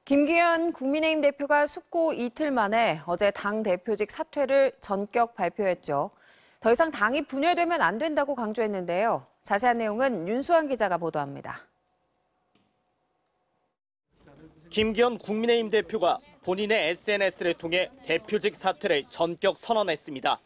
김기현 국민의힘 대표가 숙고 이틀 만에 어제 당 대표직 사퇴를 전격 발표했죠. 더 이상 당이 분열되면 안 된다고 강조했는데요. 자세한 내용은 윤수환 기자가 보도합니다. 김기현 국민의힘 대표가 본인의 SNS를 통해 대표직 사퇴를 전격 선언했습니다.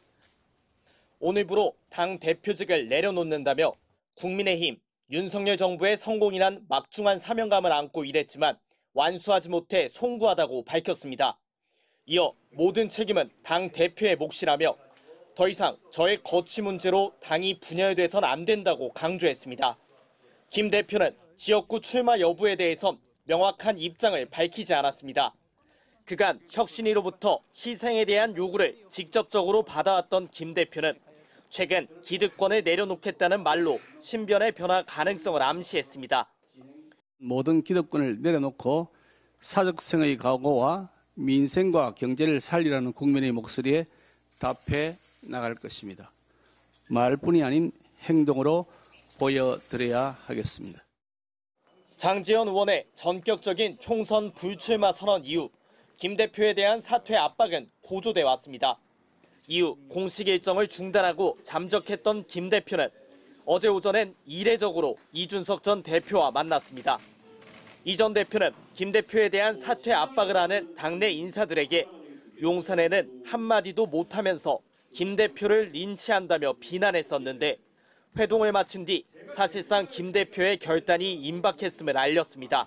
오늘부로 당 대표직을 내려놓는다며 국민의힘, 윤석열 정부의 성공이란 막중한 사명감을 안고 일했지만 완수하지 못해 송구하다고 밝혔습니다. 이어 모든 책임은 당 대표의 몫이라며 더 이상 저의 거취 문제로 당이 분열돼선 안 된다고 강조했습니다. 김 대표는 지역구 출마 여부에 대해선 명확한 입장을 밝히지 않았습니다. 그간 혁신위로부터 희생에 대한 요구를 직접적으로 받아왔던 김 대표는 최근 기득권을 내려놓겠다는 말로 신변의 변화 가능성을 암시했습니다. 모든 기득권을 내려놓고 사적성의 각오와 민생과 경제를 살리라는 국민의 목소리에 답해 나갈 것입니다. 말뿐이 아닌 행동으로 보여드려야 하겠습니다. 장제원 의원의 전격적인 총선 불출마 선언 이후 김 대표에 대한 사퇴 압박은 고조돼 왔습니다. 이후 공식 일정을 중단하고 잠적했던 김 대표는 어제 오전엔 이례적으로 이준석 전 대표와 만났습니다. 이 전 대표는 김 대표에 대한 사퇴 압박을 하는 당내 인사들에게 용산에는 한마디도 못하면서 김 대표를 린치한다며 비난했었는데 회동을 마친 뒤 사실상 김 대표의 결단이 임박했음을 알렸습니다.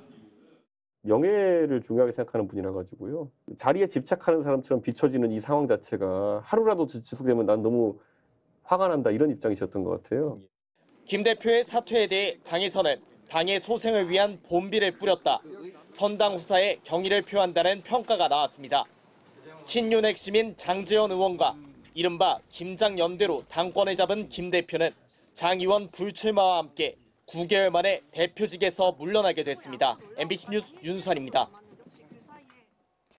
명예를 중요하게 생각하는 분이라 가지고요. 자리에 집착하는 사람처럼 비춰지는 이 상황 자체가 하루라도 지속되면 난 너무 화가 난다 이런 입장이셨던 것 같아요. 김 대표의 사퇴에 대해 당에서는 당의 소생을 위한 본비를 뿌렸다. 선당 후사에 경의를 표한다는 평가가 나왔습니다. 친윤 핵심인 장제원 의원과 이른바 김장연대로 당권을 잡은 김 대표는 장 의원 불출마와 함께 9개월 만에 대표직에서 물러나게 됐습니다. MBC 뉴스 윤수환입니다.